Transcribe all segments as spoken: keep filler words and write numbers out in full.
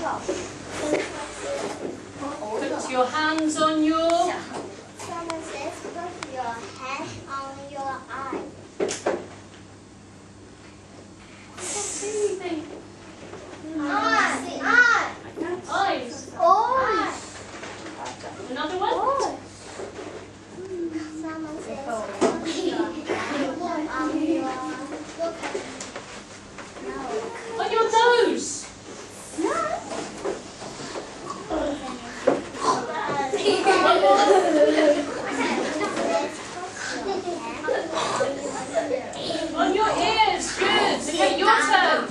Put your hands on your... Someone says put your hand on your eye. Eye. Eye. Eyes. Eyes. Another one? Someone says put your hand on your On your nose. One more. On your ears. Good. Okay, your turn.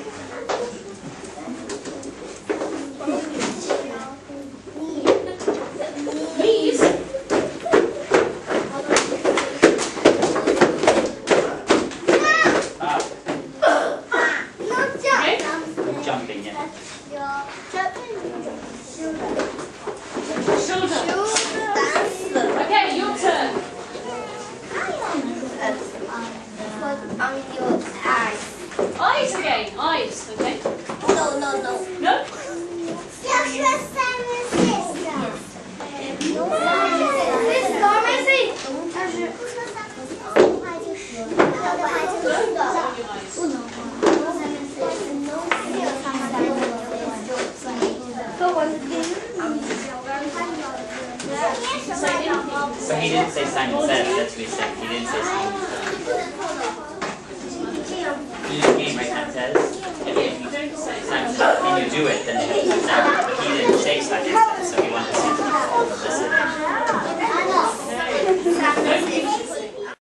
Knees. Jumping, yeah. Shoulder. Okay, your turn. Put on your eyes. Eyes again. Eyes. Okay. No, no, no. No. Yes, yes, Simon says. Sister, Messi. 但是的话就是的话就是不能画。 So he didn't say Simon says, that's what he said. He didn't say Simon says. You know the game, right? Simon says. If Simon says, and you do it, then it has to sound. But he didn't say Simon says, so he wanted to listen.